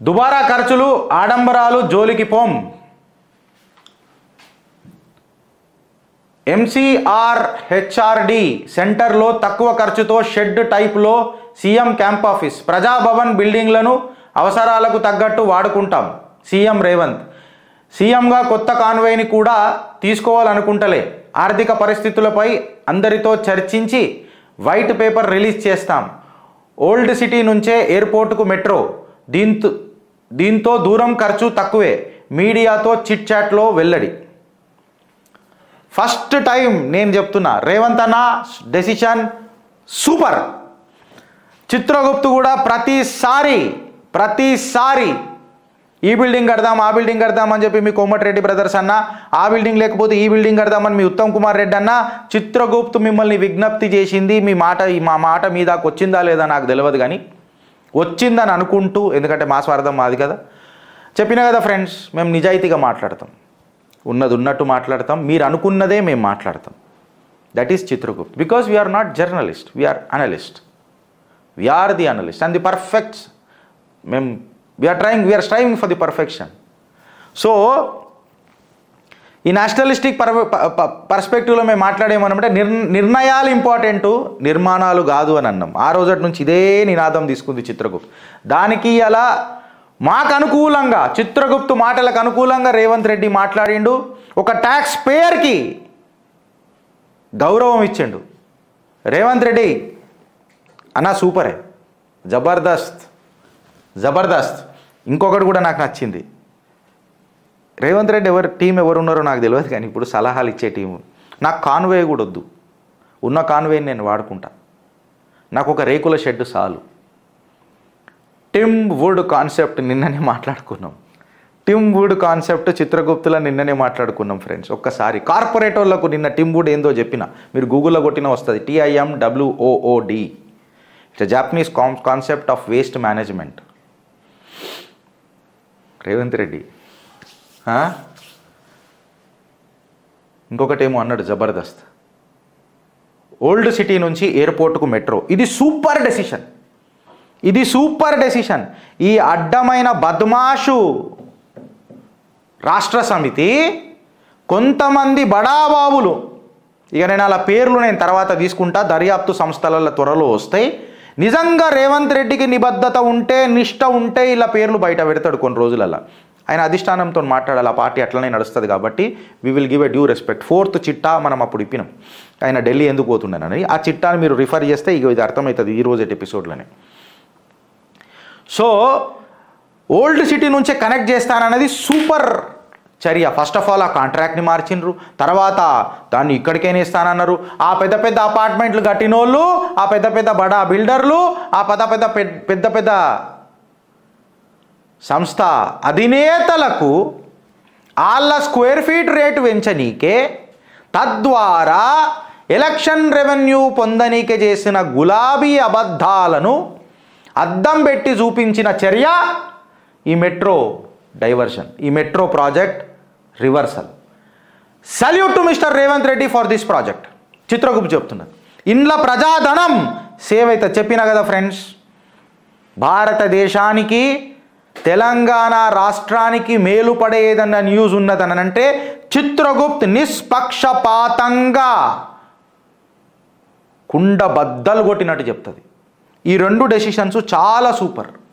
దుబారా ఖర్చులు ఆడంబరాలు జోలికి పోం. MCRHRD సెంటర్లో తక్కువ ఖర్చుతో షెడ్ టైప్లో సీఎం క్యాంప్ ఆఫీస్. ప్రజాభవన్ బిల్డింగ్లను అవసరాలకు తగ్గట్టు వాడుకుంటాం. సీఎం రేవంత్. సీఎంగా కొత్త కాన్వేని కూడా తీసుకోవాలనుకుంటలే. ఆర్థిక పరిస్థితులపై అందరితో చర్చించి వైట్ పేపర్ రిలీజ్ చేస్తాం. ఓల్డ్ సిటీ నుంచే ఎయిర్పోర్టుకు మెట్రో. దీంతో దూరం ఖర్చు తక్కువే. మీడియాతో చిట్ చాట్లో వెల్లడి. ఫస్ట్ టైం నేను చెప్తున్నా, రేవంత్ అన్న డెసిషన్ సూపర్. చిత్రగుప్తు కూడా ప్రతిసారి ఈ బిల్డింగ్ కడదాం ఆ బిల్డింగ్ కడదాం అని చెప్పి మీ కోమటిరెడ్డి బ్రదర్స్ అన్న, ఆ బిల్డింగ్ లేకపోతే ఈ బిల్డింగ్ కడదామని మీ ఉత్తమ్ కుమార్ రెడ్డి అన్న, చిత్రగుప్తు మిమ్మల్ని విజ్ఞప్తి చేసింది. మా మాట మీ దాకా వచ్చిందా లేదా నాకు తెలియదు, కానీ వచ్చిందని అనుకుంటూ, ఎందుకంటే మా స్వార్థం మాది కదా. చెప్పినా కదా ఫ్రెండ్స్, మేము నిజాయితీగా మాట్లాడతాం, ఉన్నది ఉన్నట్టు మాట్లాడతాం, మీరు అనుకున్నదే మేము మాట్లాడతాం. That is Chitragupta. Because we are not journalist, we are analyst. We are the analyst and the perfect. మేము we are striving for the perfection. So ఈ నేషనలిస్టిక్ పర్స్పెక్టివ్లో మేము మాట్లాడేమనంటే నిర్ణయాలు ఇంపార్టెంటు, నిర్మాణాలు కాదు అని అన్నాం. ఆ రోజటి నుంచి ఇదే నినాదం తీసుకుంది చిత్రగుప్తు. దానికి అలా మాకు అనుకూలంగా, చిత్రగుప్తు మాటలకు అనుకూలంగా రేవంత్ రెడ్డి మాట్లాడిండు. ఒక ట్యాక్స్ పేయర్కి గౌరవం ఇచ్చిండు. రేవంత్ రెడ్డి అన్న సూపరే, జబర్దస్త్. ఇంకొకటి కూడా నాకు నచ్చింది. రేవంత్ రెడ్డి టీం ఎవరు ఉన్నారో నాకు తెలియదు, కానీ ఇప్పుడు సలహాలు ఇచ్చే టీము. నాకు కాన్వే కూడా వద్దు, ఉన్న కాన్వేని నేను వాడుకుంటా. నాకు ఒక రేకుల షెడ్ చాలు. టిమ్ వుడ్ కాన్సెప్ట్ నిన్ననే మాట్లాడుకున్నాం. టిమ్ వుడ్ కాన్సెప్ట్ చిత్రగుప్తులో నిన్ననే మాట్లాడుకున్నాం ఫ్రెండ్స్. ఒక్కసారి కార్పొరేట్ వాళ్ళకు నిన్న టిమ్ వుడ్ ఏందో చెప్పిన, మీరు గూగుల్లో కొట్టినా వస్తుంది. TIMWOOD. It's Japanese concept of waste management. Revanth Reddy ఇంకొకటేమో అన్నాడు, జబర్దస్త్. ఓల్డ్ సిటీ నుంచి ఎయిర్పోర్టుకు మెట్రో. ఇది సూపర్ డెసిషన్. ఈ అడ్డమైన బద్మాషు రాష్ట్ర సమితి కొంతమంది బడాబాబులు, ఇక నేను అలా పేర్లు నేను తర్వాత తీసుకుంటా, దర్యాప్తు సంస్థల త్వరలో వస్తాయి. నిజంగా రేవంత్ రెడ్డికి నిబద్ధత ఉంటే, నిష్ట ఉంటే ఇలా పేర్లు బయట పెడతాడు కొన్ని రోజులలో. ఆయన అధిష్టానంతో మాట్లాడాలి, ఆ పార్టీ అట్లనే నడుస్తుంది కాబట్టి we will give a due respect. 4th చిట్టా మనం అప్పుడు ఇప్పినాం, ఆయన ఢిల్లీ ఎందుకు పోతున్నానని. ఆ చిట్టాను మీరు రిఫర్ చేస్తే ఇక ఇది అర్థమవుతుంది ఈ రోజు ఎపిసోడ్లోనే. సో ఓల్డ్ సిటీ నుంచే కనెక్ట్ చేస్తానన్నది సూపర్ చర్య. ఫస్ట్ ఆఫ్ ఆల్ ఆ కాంట్రాక్ట్ని మార్చిండ్రు, తర్వాత దాన్ని ఇక్కడికైనా ఇస్తానన్నారు. ఆ పెద్ద పెద్ద అపార్ట్మెంట్లు కట్టినోళ్ళు, ఆ పెద్ద పెద్ద బడా బిల్డర్లు, ఆ పెద్ద పెద్ద సంస్థ అధినేతలకు వాళ్ళ స్క్వేర్ ఫీట్ రేటు పెంచనీకే, తద్వారా ఎలక్షన్ రెవెన్యూ పొందనీకే చేసిన గులాబీ అబద్ధాలను అద్దం పెట్టి చూపించిన చర్య ఈ మెట్రో డైవర్షన్, ఈ metro project reversal. Salute to mister Revanth Reddy for this project. Chitragupta చెప్తున్నది, ఇంట్లో ప్రజాధనం సేవ్ అయితే. చెప్పినా కదా ఫ్రెండ్స్, భారతదేశానికి తెలంగాణ రాష్ట్రానికి మేలుపడే ఏదన్నా న్యూస్ ఉన్నదని అంటే చిత్రగుప్త్ నిష్పక్షపాతంగా కుండ బద్దలు కొట్టినట్టు చెప్తుంది. ఈ 2 డెసిషన్స్ చాలా సూపర్.